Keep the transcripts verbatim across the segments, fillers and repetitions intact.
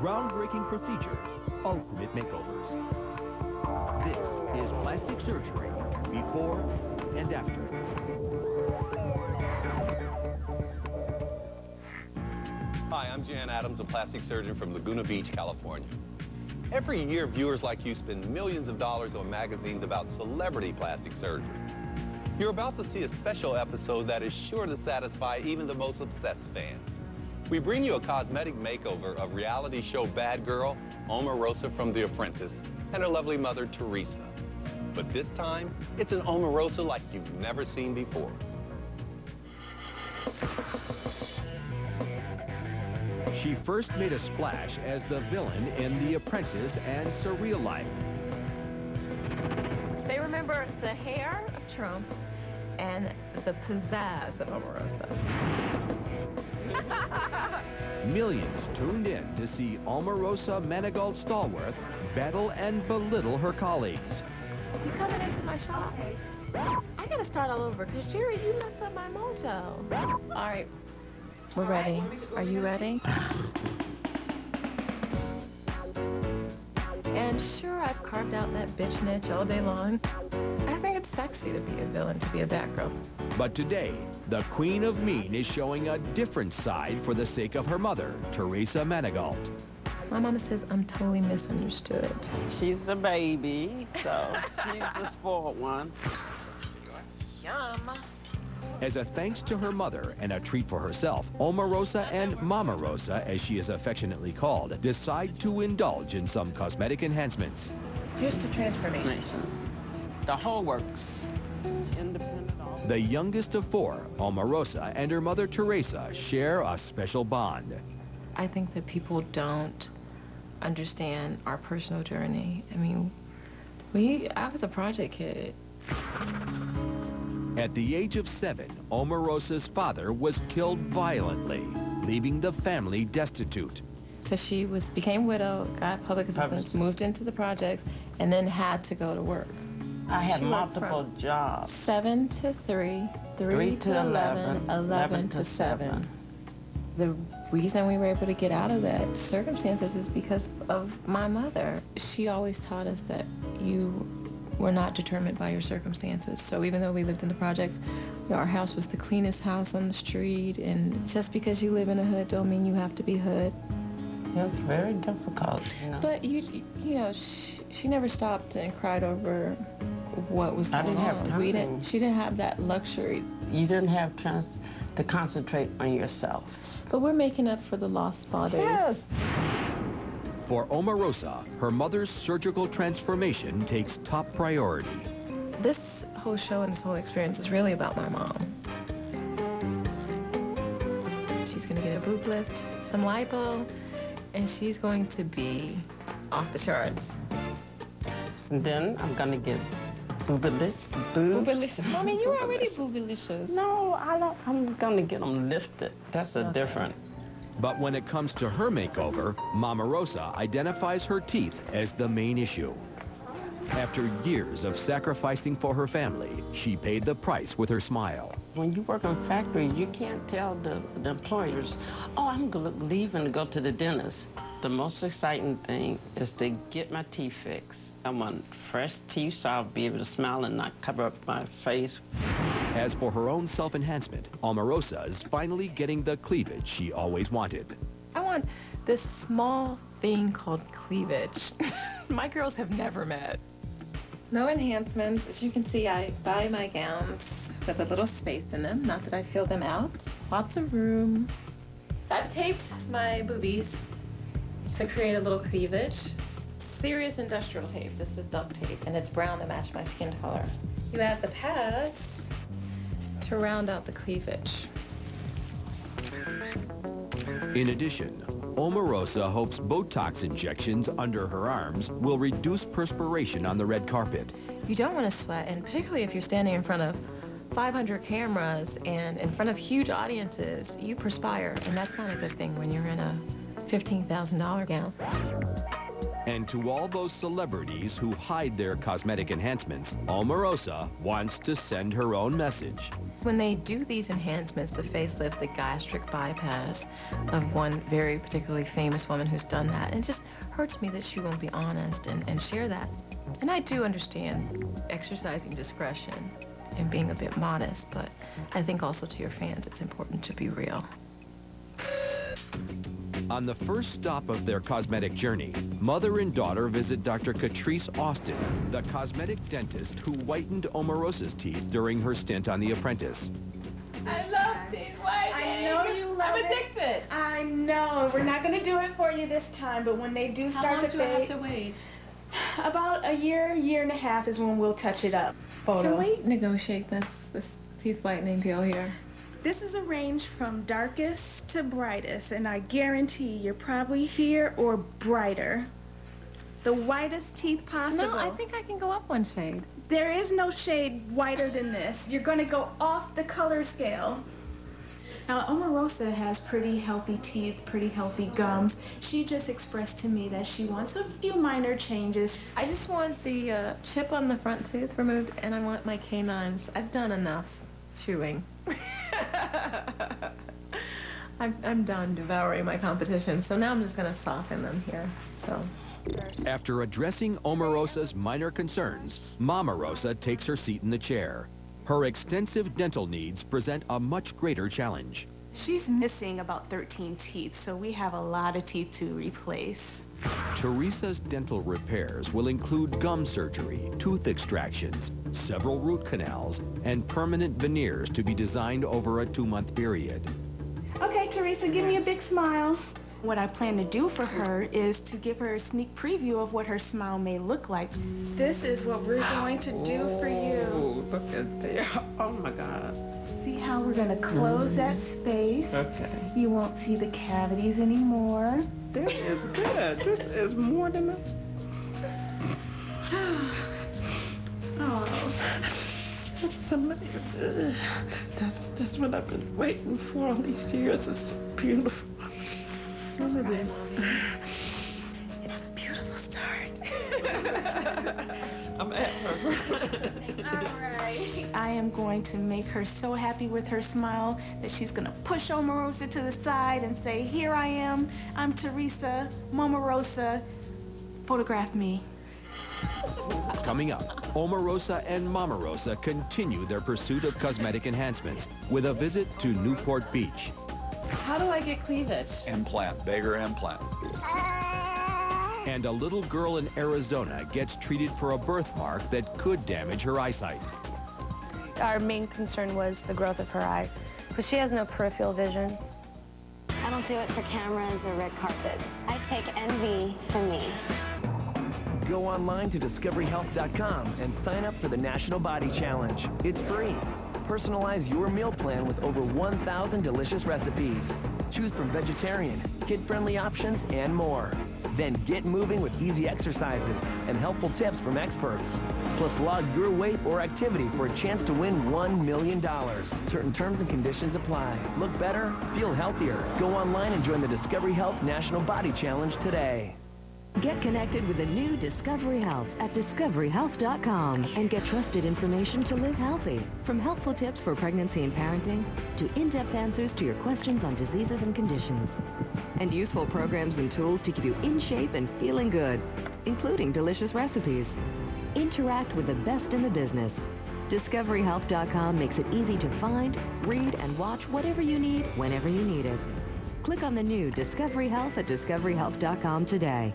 Groundbreaking procedures, ultimate makeovers. This is plastic surgery, before and after. Hi, I'm Jan Adams, a plastic surgeon from Laguna Beach, California. Every year, viewers like you spend millions of dollars on magazines about celebrity plastic surgery. You're about to see a special episode that is sure to satisfy even the most obsessed fans. We bring you a cosmetic makeover of reality show bad girl, Omarosa from The Apprentice, and her lovely mother, Teresa. But this time, it's an Omarosa like you've never seen before. She first made a splash as the villain in The Apprentice and Surreal Life. They remember the hair of Trump and the pizzazz of Omarosa. Millions tuned in to see Omarosa Manigault Stallworth battle and belittle her colleagues. You coming into my shop? I gotta start all over, because Jerry, you messed up my mojo. All right, we're ready. Are you ready? And sure, I've carved out that bitch niche all day long. I think it's sexy to be a villain, to be a bad girl. But today, the Queen of Mean is showing a different side for the sake of her mother, Teresa Manigault. My mama says I'm totally misunderstood. She's the baby, so she's the spoiled one. Yum. As a thanks to her mother and a treat for herself, Omarosa and Momarosa, as she is affectionately called, decide to indulge in some cosmetic enhancements. Here's the transformation. The whole works. Independent. The youngest of four, Omarosa, and her mother, Teresa, share a special bond. I think that people don't understand our personal journey. I mean, we, I was a project kid. At the age of seven, Omarosa's father was killed violently, leaving the family destitute. So she was became widowed, got public assistance, moved into the projects, and then had to go to work. I had She worked multiple from jobs. Seven to three, three, Three to to eleven, eleven, eleven eleven to to seven. seven. The reason we were able to get out of that circumstances is because of my mother. She always taught us that you were not determined by your circumstances. So even though we lived in the projects, you know, our house was the cleanest house on the street, and just because you live in a hood don't mean you have to be hood. It was very difficult, you know. But you, you know, she, she never stopped and cried over what was I going didn't have on. time. We didn't. She didn't have that luxury. You didn't have chance to concentrate on yourself. But we're making up for the lost spa days. Yes. For Omarosa, her mother's surgical transformation takes top priority. This whole show and this whole experience is really about my mom. She's gonna get a boob lift, some lipo, and she's going to be off the charts. And then I'm gonna get boobalicious. Boobs. Boobalicious. Mommy, you're already boobalicious. No, I don't. I'm gonna get them lifted. That's a Okay. different. But when it comes to her makeover, Momarosa identifies her teeth as the main issue. After years of sacrificing for her family, she paid the price with her smile. When you work in factory, you can't tell the, the employers, oh, I'm gonna leave and go to the dentist. The most exciting thing is to get my teeth fixed. I want fresh teeth so I'll be able to smile and not cover up my face. As for her own self-enhancement, Omarosa is finally getting the cleavage she always wanted. I want this small thing called cleavage. My girls have never met. No enhancements. As you can see, I buy my gowns with a little space in them. Not that I fill them out. Lots of room. I've taped my boobies to create a little cleavage. Serious industrial tape. This is duct tape, and it's brown to match my skin color. You add the pads to round out the cleavage. In addition, Omarosa hopes Botox injections under her arms will reduce perspiration on the red carpet. You don't want to sweat, and particularly if you're standing in front of five hundred cameras and in front of huge audiences, you perspire, and that's not a good thing when you're in a fifteen thousand dollar gown. And to all those celebrities who hide their cosmetic enhancements, Omarosa wants to send her own message. When they do these enhancements, the facelift, the gastric bypass of one very particularly famous woman who's done that, and it just hurts me that she won't be honest and, and share that. And I do understand exercising discretion and being a bit modest, but I think also to your fans it's important to be real. On the first stop of their cosmetic journey, mother and daughter visit Doctor Catrise Austin, the cosmetic dentist who whitened Omarosa's teeth during her stint on The Apprentice. I love teeth whitening. I know you love I'm it. addicted. I know. We're not going to do it for you this time, but when they do How start long to do I fade, have to wait? about a year, year and a half is when we'll touch it up. Photo. Can we negotiate this, this teeth whitening deal here? This is a range from darkest to brightest, and I guarantee you're probably here or brighter. The whitest teeth possible. No, I think I can go up one shade. There is no shade whiter than this. You're going to go off the color scale. Now, Omarosa has pretty healthy teeth, pretty healthy gums. She just expressed to me that she wants a few minor changes. I just want the uh, chip on the front tooth removed, and I want my canines. I've done enough chewing. I'm, I'm done devouring my competition, so now I'm just going to soften them here. So. After addressing Omarosa's minor concerns, Momarosa takes her seat in the chair. Her extensive dental needs present a much greater challenge. She's missing about thirteen teeth, so we have a lot of teeth to replace. Teresa's dental repairs will include gum surgery, tooth extractions, several root canals, and permanent veneers to be designed over a two-month period. Okay, Teresa, give me a big smile. What I plan to do for her is to give her a sneak preview of what her smile may look like. This is what we're going to do for you. Oh, look at there. Oh, my God. See how we're going to close that space? Okay. You won't see the cavities anymore. This is good. This is more than a... Oh. It's amazing. That's, that's what I've been waiting for all these years. It's so beautiful. Look at it. It's a beautiful start. I'm at her. All right. I am going to make her so happy with her smile that she's going to push Omarosa to the side and say, here I am. I'm Teresa, Momarosa. Photograph me. Coming up, Omarosa and Momarosa continue their pursuit of cosmetic enhancements with a visit to Newport Beach. How do I get cleavage? Implant, bigger implant. And a little girl in Arizona gets treated for a birthmark that could damage her eyesight. Our main concern was the growth of her eye, because she has no peripheral vision. I don't do it for cameras or red carpets. I take envy from me. Go online to discovery health dot com and sign up for the National Body Challenge. It's free. Personalize your meal plan with over one thousand delicious recipes. Choose from vegetarian, kid-friendly options, and more. Then get moving with easy exercises and helpful tips from experts. Plus, log your weight or activity for a chance to win one million dollars. Certain terms and conditions apply. Look better, feel healthier. Go online and join the Discovery Health National Body Challenge today. Get connected with the new Discovery Health at discovery health dot com and get trusted information to live healthy. From helpful tips for pregnancy and parenting to in-depth answers to your questions on diseases and conditions. And useful programs and tools to keep you in shape and feeling good, including delicious recipes. Interact with the best in the business. discovery health dot com makes it easy to find, read, and watch whatever you need whenever you need it. Click on the new Discovery Health at discovery health dot com today.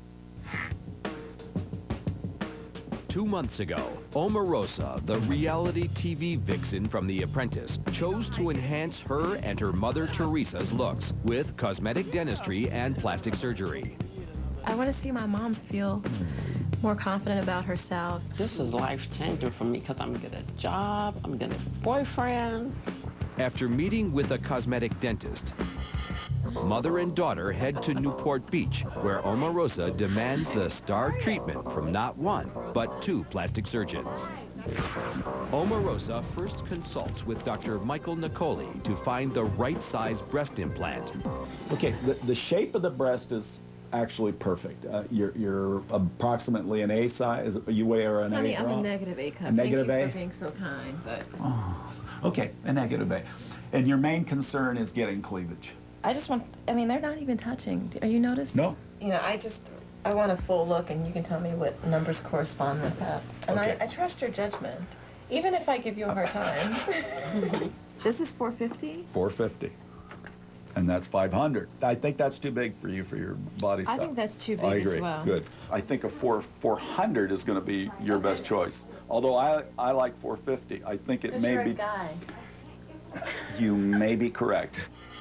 Two months ago, Omarosa, the reality T V vixen from The Apprentice, chose to enhance her and her mother Teresa's looks with cosmetic dentistry and plastic surgery. I want to see my mom feel more confident about herself. This is life-changing for me because I'm getting a job, I'm getting a boyfriend. After meeting with a cosmetic dentist, mother and daughter head to Newport Beach, where Omarosa demands the star treatment from not one, but two plastic surgeons. Omarosa first consults with Doctor Michael Nicoli to find the right size breast implant. Okay, the, the shape of the breast is actually perfect. Uh, you're, you're approximately an A size. You weigh or an Honey, A? I'm Honey, a negative A cup. A negative Thank you A? for being so kind, but... Oh, Okay, a negative A. And your main concern is getting cleavage? I just want, I mean, they're not even touching. Are you noticing? No. You know, I just, I want a full look, and you can tell me what numbers correspond with that. And Okay. I, I trust your judgment, even if I give you a hard time. This is four fifty? four fifty. And that's five hundred. I think that's too big for you for your body I stuff. think that's too big I agree. as well. Good. I think a four, 400 is going to be your okay. best choice. Although I, I like four fifty. I think it may you're be... a guy. You may be correct.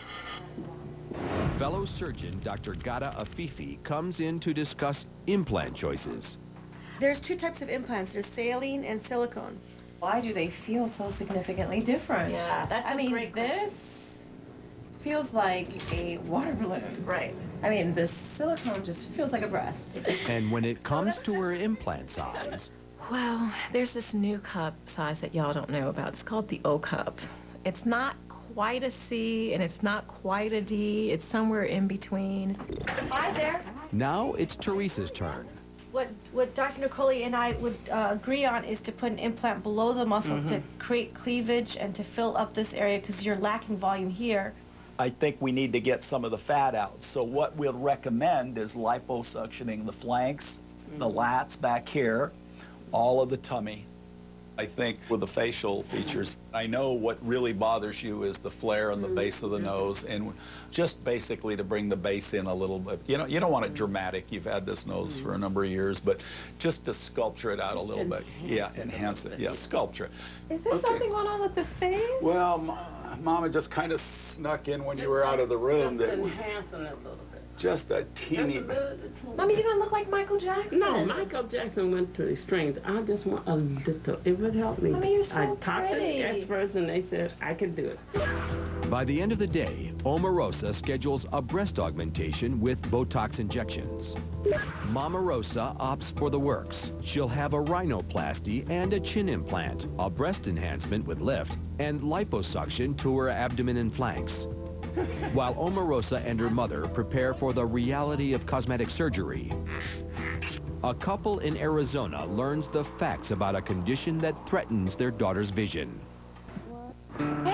Fellow surgeon Doctor Gada Afifi comes in to discuss implant choices. There's two types of implants. There's saline and silicone. Why do they feel so significantly different? Yeah, that's I a mean, great this question. feels like a water balloon. Right. I mean, the silicone just feels like a breast. And when it comes to her implant size... Well, there's this new cup size that y'all don't know about. It's called the O cup. It's not quite a C, and it's not quite a D. It's somewhere in between. Hi there. Now it's Teresa's turn. What, what Doctor Nicoli and I would uh, agree on is to put an implant below the muscle mm-hmm. to create cleavage and to fill up this area because you're lacking volume here. I think we need to get some of the fat out. So what we'll recommend is liposuctioning the flanks, mm-hmm. the lats back here, all of the tummy. I think with the facial features, I know what really bothers you is the flare on the base of the nose, and just basically to bring the base in a little bit. You know, you don't want it dramatic. You've had this nose for a number of years, but just to sculpture it out a little bit. Yeah, enhance it. Yeah, sculpture it. Is there Okay. something going on with the face? Well, Mama just kind of snuck in when Just you were out of the room. Just That enhancing it a little bit. just a teeny Just a bit. little, teeny Mommy, you bit. don't look like Michael Jackson. No, Michael Jackson went to extremes. I just want a little. It would help me. Mommy, you're so I talked to pretty. the experts, and they said I could do it. By the end of the day, Omarosa schedules a breast augmentation with Botox injections. Momarosa opts for the works. She'll have a rhinoplasty and a chin implant, a breast enhancement with lift, and liposuction to her abdomen and flanks. While Omarosa and her mother prepare for the reality of cosmetic surgery, a couple in Arizona learns the facts about a condition that threatens their daughter's vision. Hey,